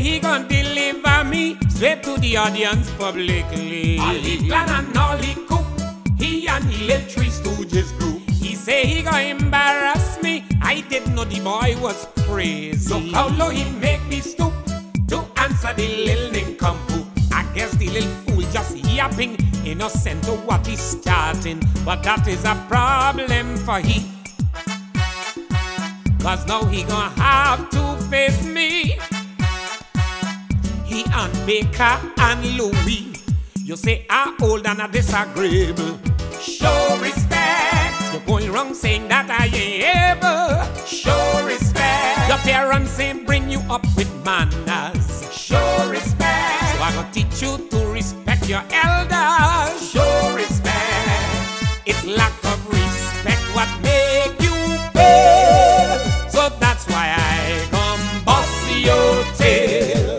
he gonna deliver me straight to the audience publicly. All he plan and all he cook, he and the little Three Stooges group. He say he gonna embarrass me. I didn't know the boy was crazy. Look how low he make me stoop to answer the little nincompoop. I guess the little fool just yapping, innocent to what he's starting. But that is a problem for he. Cause now he gonna have to face me. He and Baker and Louis, you say are old and are disagreeable. Show respect. You're going wrong saying that I ain't able. Show respect. Your parents say bring you up with manners. Show respect. So I gonna teach you to respect your elders. Show respect. It's lack of respect what make you fail. So that's why I come bust your tail.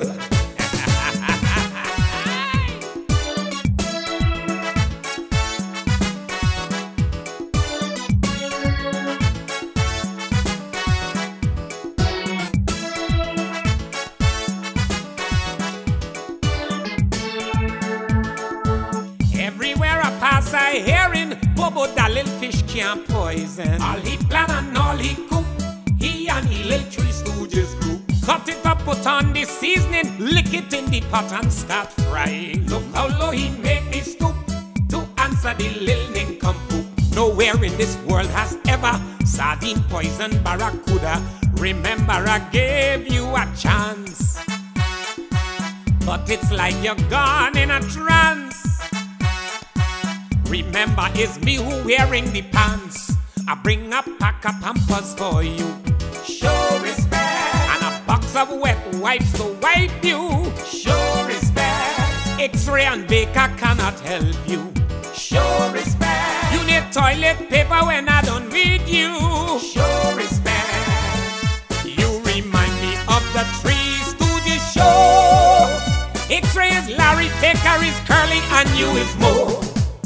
Everywhere I pass I hearing Bobo that little fish can't poison. All he plan and all he cook, he and the little Three Stooges group. Cut it up, put on the seasoning, lick it in the pot and start frying. Look how low he make me stoop to answer the little nincompoop. Nowhere in this world has ever sardine poisoned barracuda. Remember I gave you a chance, but it's like you're gone in a trance. Remember it's me who wearing the pants. I bring a pack of Pampers for you. Show respect. And a box of wet wipes to wipe you. Show respect. X-ray and Baker cannot help you. Show respect. You need toilet paper when I don't read you. Show respect. You remind me of the Three Stooges show. X-ray is Larry, Baker is Curly, and you is Mo.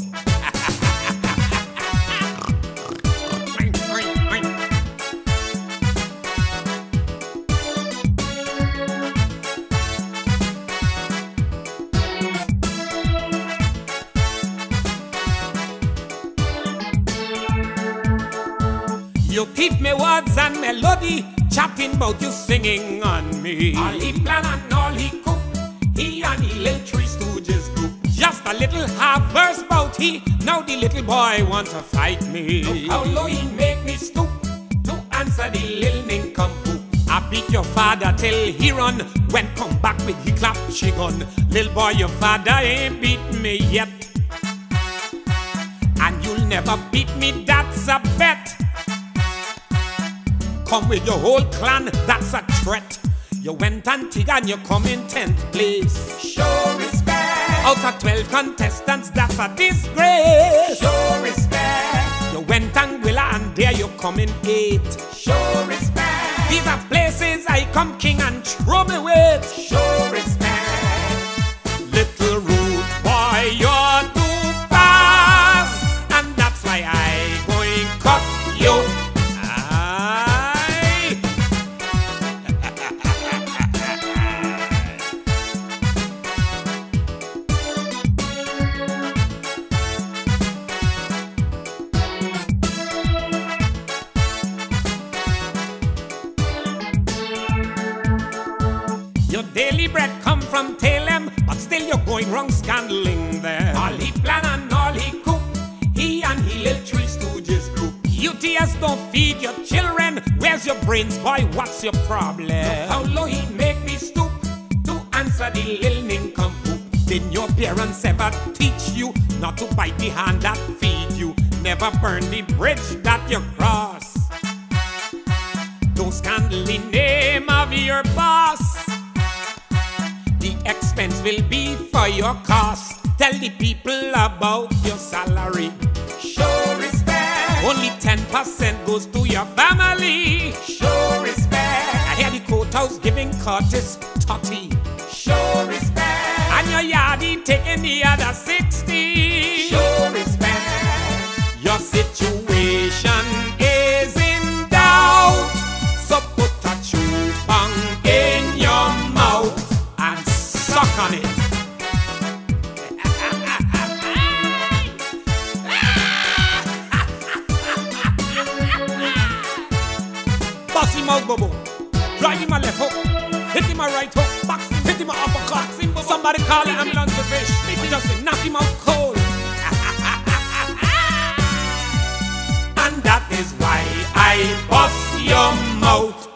You keep me words and melody, chatting about you singing on me. All he plan and all he cook, he and the little Three Stooges group. Just a little half verse bout he, now the little boy want to fight me. Look how low he make me stoop to answer the little nincompoop. I beat your father till he run, when come back with he clap she gun. Little boy, your father ain't beat me yet, and you'll never beat me, that's a bet. Come with your whole clan, that's a threat. You went antique and you come in 10th place. Show respect. Out of 12 contestants, that's a disgrace. Show respect. You went Anguilla and there you come in 8th. Show respect. These are places I come king and throw me with. Show respect. Little rude boy, you're too fast, and that's why I going cut you. Your daily bread come from Talem, but still you're going wrong scandaling there. All he plan and all he cook, he and the little Three Stooges group. UTS don't feed your children. Where's your brains, boy? What's your problem? Look how low he make me stoop to answer the little nincompoop. Didn't your parents ever teach you not to bite the hand that feed you? Never burn the bridge that you cross. Don't scandal the name of your boss. The expense will be for your cost. Tell the people about your salary. Show respect. Only 10% goes to your family. Show respect. I hear the courthouse giving Curtis 30. Show respect. And your yardie taking the other 60. Show respect. Your situation is in doubt, so put a chew bang in your mouth. him out, bobo. Drive him a left hook, hit him a right hook, box him, hit him a uppercut. Somebody call an ambulance to fish. Or just say, knock him out cold. And that is why I bust your mouth.